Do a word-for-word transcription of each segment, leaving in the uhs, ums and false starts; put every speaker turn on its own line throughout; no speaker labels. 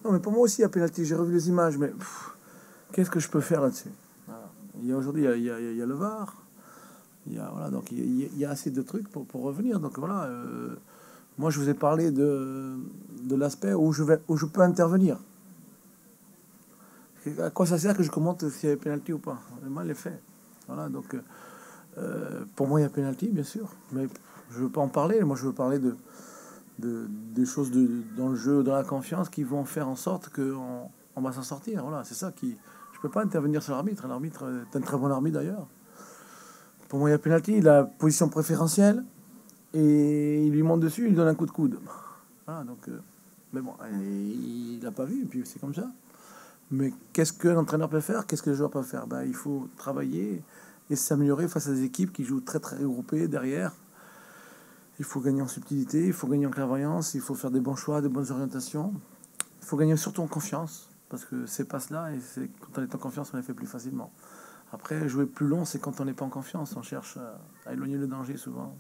Non, mais pour moi aussi, il y a pénalty. J'ai revu les images, mais qu'est-ce que je peux faire là-dessus? Voilà. Il y a aujourd'hui, il y a, il y a, il y a le V A R. Il y a, voilà, donc il y a, il y a assez de trucs pour, pour revenir. Donc voilà, euh, moi je vous ai parlé de, de l'aspect où je vais, où je peux intervenir. À quoi ça sert que je commente s'il y a pénalty ou pas? Le mal est fait. Voilà, donc euh, pour moi il y a pénalty, bien sûr, mais je veux pas en parler. Moi je veux parler de, de des choses de, dans le jeu, dans la confiance, qui vont faire en sorte qu'on on va s'en sortir. Voilà, c'est ça qui. Je peux pas intervenir sur l'arbitre. L'arbitre est un très bon arbitre d'ailleurs. Pour moi il y a pénalty, il a position préférentielle et il lui monte dessus, il lui donne un coup de coude. Voilà, donc euh, mais bon, il l'a pas vu et puis c'est comme ça. Mais qu'est-ce que l'entraîneur peut faire? Qu'est-ce que le joueur peut faire? Ben, il faut travailler et s'améliorer face à des équipes qui jouent très très regroupées derrière. Il faut gagner en subtilité, il faut gagner en clairvoyance, il faut faire des bons choix, des bonnes orientations. Il faut gagner surtout en confiance, parce que ces passes-là, et c'est quand on est en confiance, on les fait plus facilement. Après, jouer plus long, c'est quand on n'est pas en confiance. On cherche à, à éloigner le danger souvent.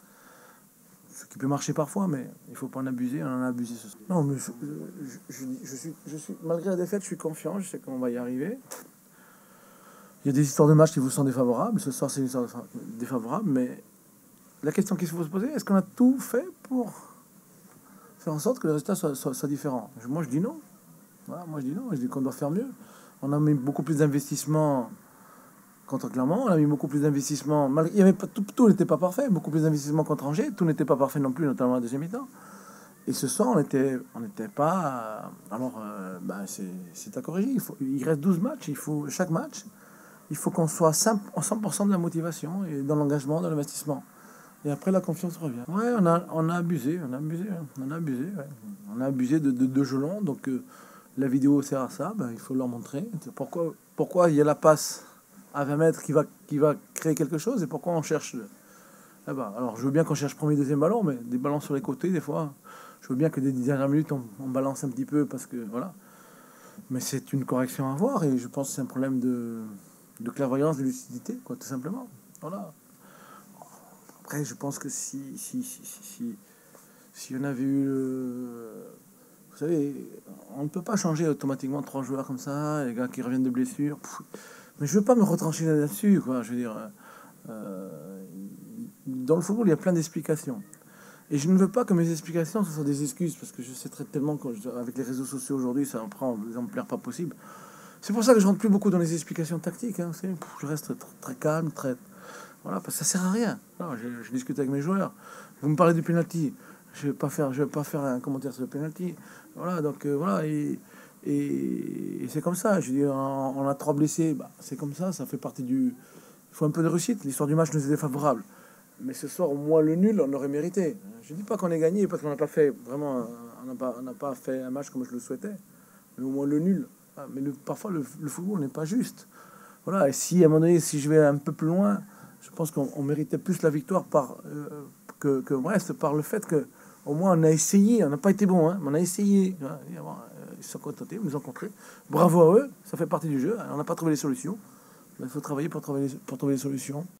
Ce qui peut marcher parfois, mais il ne faut pas en abuser. On en a abusé ce soir. Non, mais je, je, je, je, suis, je suis, malgré la défaite, je suis confiant. Je sais qu'on va y arriver. Il y a des histoires de matchs qui vous sont défavorables. Ce soir, c'est une histoire défavorable. Mais la question qu'il faut se poser, est-ce qu'on a tout fait pour faire en sorte que le résultat soit, soit, soit différent? Moi, je dis non. Voilà, moi, je dis non. Je dis qu'on doit faire mieux. On a mis beaucoup plus d'investissements contre Clermont, on a mis beaucoup plus d'investissements. Il y avait pas, tout, tout n'était pas parfait. Beaucoup plus d'investissements contre Angers. Tout n'était pas parfait non plus, notamment la deuxième mi-temps. Et ce soir, on n'était on n'était pas... Alors, euh, bah, c'est à corriger. Il, faut, il reste douze matchs. Il faut, chaque match, il faut qu'on soit cent pour cent de la motivation et dans l'engagement, dans l'investissement. Et après, la confiance revient. Ouais, on a, on a abusé. On a abusé. On a abusé, ouais. On a abusé de, de, de jeux longs. Donc, euh, la vidéo sert à ça. Ben, il faut leur montrer. Pourquoi, pourquoi il y a la passe à vingt mètres qui va, qui va créer quelque chose et pourquoi on cherche là-bas. Alors, je veux bien qu'on cherche premier, deuxième ballon, mais des ballons sur les côtés, des fois... Je veux bien que des dernières minutes, on, on balance un petit peu parce que voilà. Mais c'est une correction à avoir et je pense que c'est un problème de, de clairvoyance, de lucidité, quoi, tout simplement. Voilà. Après, je pense que si, si, si, si, si, si on avait eu. Le, vous savez, on ne peut pas changer automatiquement trois joueurs comme ça, les gars qui reviennent de blessure. Pff, mais je veux pas me retrancher là-dessus, quoi. Je veux dire, euh, dans le football, il y a plein d'explications. Et je ne veux pas que mes explications ce soient des excuses, parce que je sais très tellement qu'avec les réseaux sociaux aujourd'hui, ça en prend des ampleurs pas possibles. C'est pour ça que je rentre plus beaucoup dans les explications tactiques. Hein, je reste très, très calme, très... Voilà, parce que ça sert à rien. Non, je, je discute avec mes joueurs. Vous me parlez du penalty. Je vais pas faire, je vais pas faire un commentaire sur le penalty. Voilà, donc euh, voilà, et, et, et c'est comme ça. Je dis, on, on a trois blessés, bah, c'est comme ça, ça fait partie du... Il faut un peu de réussite. L'histoire du match nous est défavorable. Mais ce soir, au moins le nul, on aurait mérité. Je ne dis pas qu'on ait gagné parce qu'on n'a pas fait vraiment, on n'a pas, on n'a pas fait un match comme je le souhaitais. Mais au moins le nul. Mais le, parfois le, le football n'est pas juste. Voilà. Et si à un moment donné, si je vais un peu plus loin, je pense qu'on méritait plus la victoire par euh, que, que Brest par le fait que au moins on a essayé. On n'a pas été bon, hein, mais on a essayé. Voilà. Ils se sont contentés, ils nous ont contrés. Bravo à eux. Ça fait partie du jeu. On n'a pas trouvé les solutions. Il faut travailler pour trouver les, pour trouver les solutions.